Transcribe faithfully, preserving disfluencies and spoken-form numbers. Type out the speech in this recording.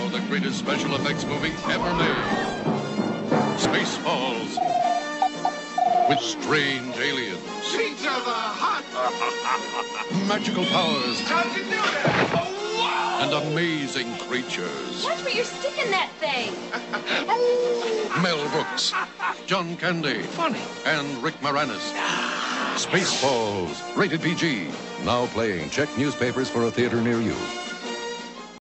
Now, the greatest special effects movie ever made. Spaceballs. With strange aliens. Pizza the Hut! Magical powers. How'd you do that? Oh, wow! And amazing creatures. Watch where you're sticking that thing. Mel Brooks, John Candy, Funny. and Rick Moranis. Spaceballs, rated P G. Now playing. Check newspapers for a theater near you.